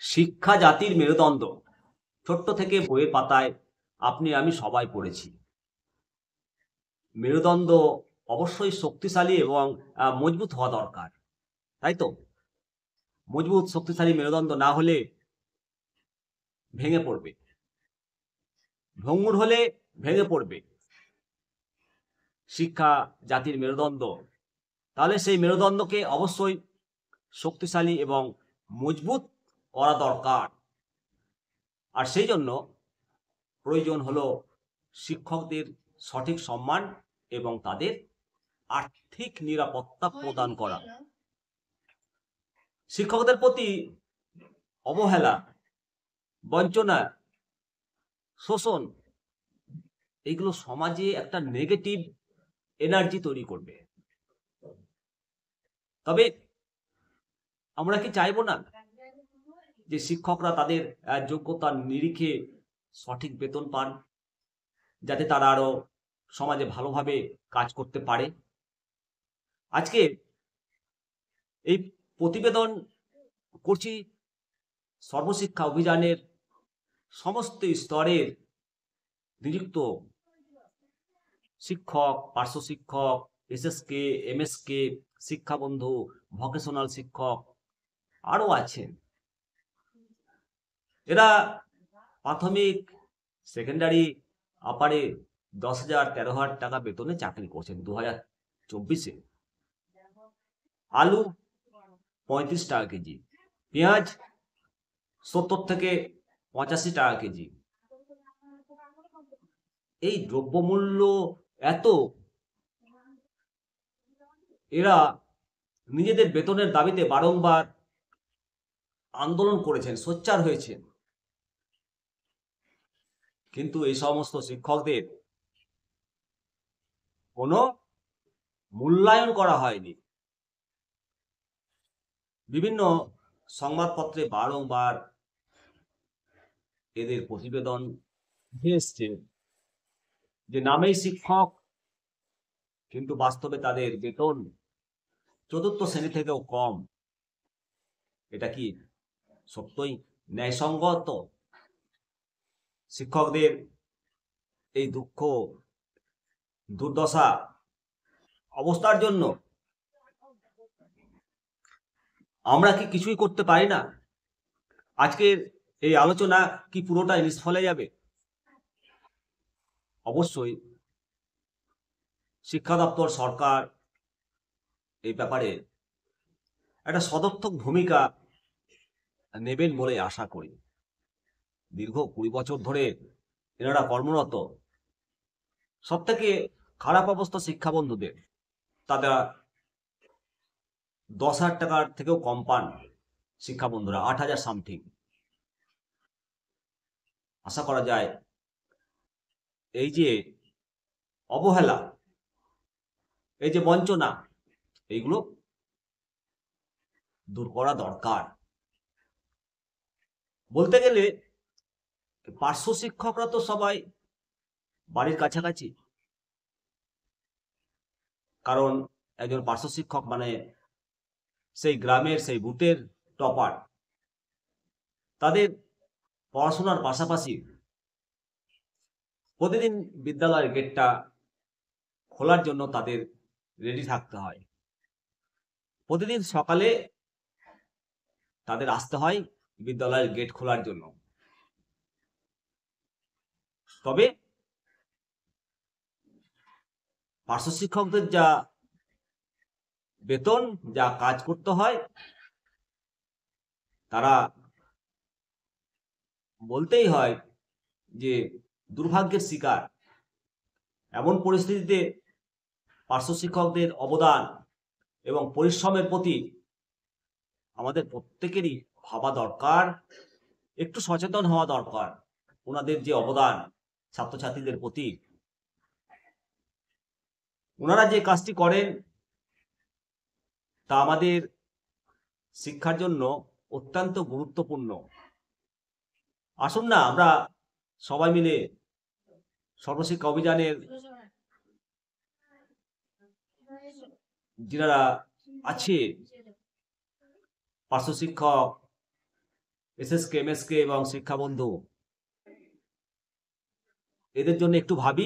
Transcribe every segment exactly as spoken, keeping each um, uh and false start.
শিক্ষা জাতির মেরুদণ্ড। ছোট্ট থেকে বইয়ের পাতায় আপনি আমি সবাই পড়েছি। মেরুদণ্ড অবশ্যই শক্তিশালী এবং আ মজবুত হওয়া দরকার। তাই তো? মজবুত শক্তিশালী মেরুদণ্ড না হলে ভেঙে পড়বে। ভঙ্গুর হলে ভেঙে পড়বে। শিক্ষা জাতির মেরুদণ্ড। তাহলে সেই মেরুদণ্ডকে অবশ্যই শক্তিশালী এবং মজবুত করা দরকার। আর সেই জন্য প্রয়োজন হলো শিক্ষকদের সঠিক সম্মান এবং তাদের আর্থিক নিরাপত্তা প্রদান করা। শিক্ষকদের প্রতি অবহেলা, বঞ্চনা, শোষণ এগুলো সমাজে একটা নেগেটিভ এনার্জি তৈরি করবে। তবে আমরা কি চাইবো না যে শিক্ষকরা তাদের আহ, যোগ্যতার নিরিখে সঠিক বেতন পান, যাতে তারা আরো সমাজে ভালোভাবে কাজ করতে পারে? আজকে এই প্রতিবেদন করছি সর্বশিক্ষা অভিযানের সমস্ত স্তরের নিযুক্ত শিক্ষক, পার্শ্ব শিক্ষক, এসএসকে, এমএসকে, শিক্ষাবন্ধু, ভোকেশনাল শিক্ষক আরও আছেন। এরা প্রাথমিক, সেকেন্ডারি, আপারে দশ হাজার তেরো হাজার টাকা বেতনে চাকরি করছেন দু হাজার চব্বিশে। আলু পঁয়ত্রিশ টাকা কেজি, পেঁয়াজ সত্তর থেকে পঁচাশি টাকা কেজি। এই দ্রব্যমূল্য এত, এরা নিজেদের বেতনের দাবিতে বারংবার আন্দোলন করেছেন, সোচ্চার হয়েছেন, কিন্তু এই সমস্ত শিক্ষকদের কোনো মূল্যায়ন করা হয়নি। বিভিন্ন সংবাদপত্রে বারংবার এদের প্রতিবেদন এসছে যে নামেই শিক্ষক, কিন্তু বাস্তবে তাদের বেতন চতুর্থ শ্রেণী থেকেও কম। এটা কি সত্যই ন্যায়সঙ্গত? শিক্ষকদের এই দুঃখ দুর্দশা অবস্থার জন্য আমরা কি কিছুই করতে পারি না? আজকের এই আলোচনা কি পুরোটাই নিষ্ফলে যাবে? অবশ্যই শিক্ষা দপ্তর, সরকার এই ব্যাপারে একটা সদর্থক ভূমিকা নেবেন বলে আশা করি। দীর্ঘ কুড়ি বছর ধরে এনারা কর্মরত। সব থেকে খারাপ অবস্থা শিক্ষাবন্ধুদের, তারা দশ হাজার টাকার থেকেও কম পান। শিক্ষাবন্ধুরা আট হাজার সামথিং। আশা করা যায় এই যে অবহেলা, এই যে বঞ্চনা, এইগুলো দূর করা দরকার। বলতে গেলে পার্শ্ব শিক্ষকরা তো সবাই বাড়ির কাছাকাছি, কারণ একজন পার্শ্ব শিক্ষক মানে সেই গ্রামের, সেই বুথের টপার। তাদের পড়াশোনার পাশাপাশি প্রতিদিন বিদ্যালয়ের গেটটা খোলার জন্য তাদের রেডি থাকতে হয়। প্রতিদিন সকালে তাদের আসতে হয় বিদ্যালয়ের গেট খোলার জন্য। তবে পার্শ্ব শিক্ষকদের যা বেতন, যা কাজ করতে হয়, তারা বলতেই হয় যে দুর্ভাগ্যের শিকার। এমন পরিস্থিতিতে পার্শ্ব শিক্ষকদের অবদান এবং পরিশ্রমের প্রতি আমাদের প্রত্যেকেরই ভাবা দরকার, একটু সচেতন হওয়া দরকার। ওনাদের যে অবদান ছাত্রছাত্রীদের প্রতি, ওনারা যে কাজটি করেন তা আমাদের শিক্ষার জন্য অত্যন্ত গুরুত্বপূর্ণ। আসুন না আমরা সবাই মিলে সর্বশিক্ষা অভিযানের যারা আছে, পার্শ্ব শিক্ষক, এসএসকে এমএসকে এবং শিক্ষাবন্ধু এদের জন্য একটু ভাবি।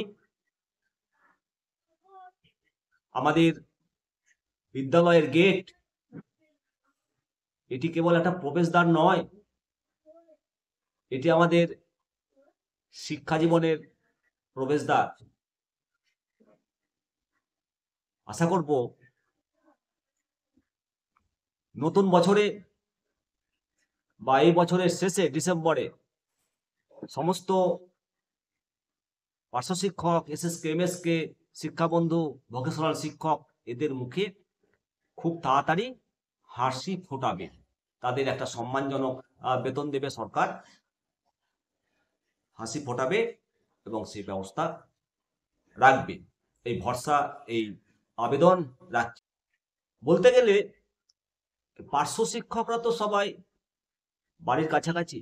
আমাদের বিদ্যালয়ের গেট এটি কেবল একটা প্রবেশদ্বার নয়, এটি আমাদের শিক্ষা জীবনের প্রবেশদ্বার। আশা করব নতুন বছরে বা এই বছরের শেষে ডিসেম্বরে সমস্ত পার্শ্ব শিক্ষক, এসএসকে এমএসকে, শিক্ষাবন্ধু, ভোকেশনাল শিক্ষক এদের মুখে খুব তাড়াতাড়ি হাসি ফোটাবে। তাদের একটা সম্মানজনক বেতন দেবে সরকার, হাসি ফোটাবে এবং সেই ব্যবস্থা রাখবে, এই ভরসা, এই আবেদন রাখছে। বলতে গেলে পার্শ্ব শিক্ষকরা তো সবাই বাড়ির কাছাকাছি,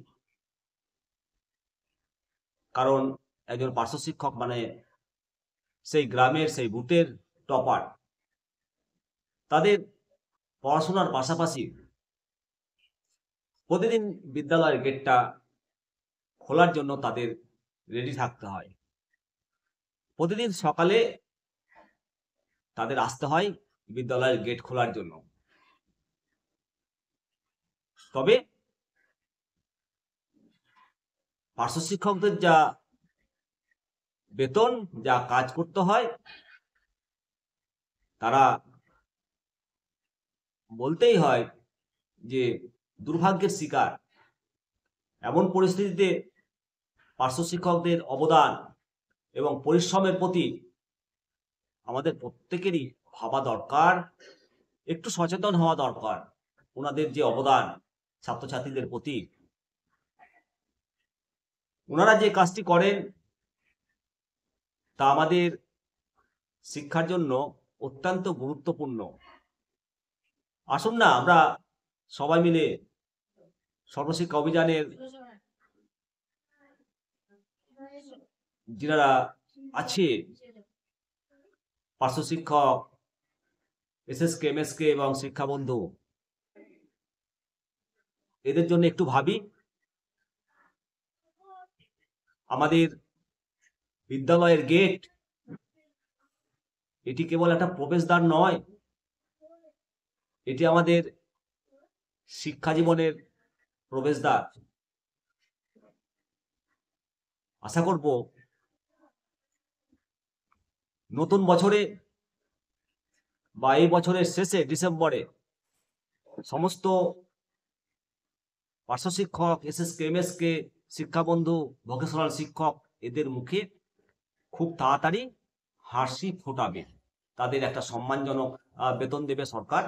কারণ একজন পার্শ্ব শিক্ষক মানে সেই গ্রামের, সেই বুথের টপার। তাদের পড়াশোনার পাশাপাশি প্রতিদিন বিদ্যালয়ের গেটটা খোলার জন্য তাদের রেডি থাকতে হয়। প্রতিদিন সকালে তাদের আসতে হয় বিদ্যালয়ের গেট খোলার জন্য। তবে পার্শ্ব শিক্ষকদের যা বেতন, যা কাজ করতে হয়, তারা বলতেই হয় যে দুর্ভাগ্যের শিকার। এমন পরিস্থিতিতে পার্শ্ব শিক্ষকদের অবদান এবং পরিশ্রমের প্রতি আমাদের প্রত্যেকেরই ভাবা দরকার, একটু সচেতন হওয়া দরকার। ওনাদের যে অবদান ছাত্রছাত্রীদের প্রতি, ওনারা যে কাজটি করেন তা আমাদের শিক্ষার জন্য অত্যন্ত গুরুত্বপূর্ণ। আসুন না আমরা সবাই মিলে সর্বশিক্ষা অভিযানের যারা আছে, পার্শ্ব শিক্ষক, এসএসকে এমএসকে এবং শিক্ষাবন্ধু এদের জন্য একটু ভাবি। আমাদের বিদ্যালয়ের গেট এটি কেবল একটা প্রবেশদ্বার নয়, এটি আমাদের শিক্ষা জীবনের প্রবেশদ্বার। আশা করব নতুন বছরে বা এই বছরের শেষে ডিসেম্বরে সমস্ত পার্শ্ব শিক্ষক, এসএসকে এমএসকে, শিক্ষাবন্ধু, ভোকেশনাল শিক্ষক এদের মুখে খুব তাড়াতাড়ি হাসি ফোটাবে। তাদের একটা সম্মানজনক বেতন দেবে সরকার,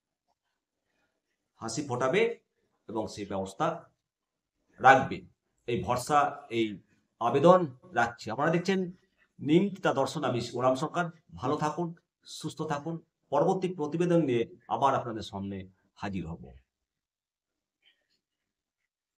হাসি ফোটাবে এবং সেই ব্যবস্থা রাখবে, এই ভরসা, এই আবেদন রাখছি। আপনারা দেখছেন নিমতিতা দর্শন, আমি ওরাম সরকার। ভালো থাকুন, সুস্থ থাকুন। পরবর্তী প্রতিবেদন নিয়ে আবার আপনাদের সামনে হাজির হব।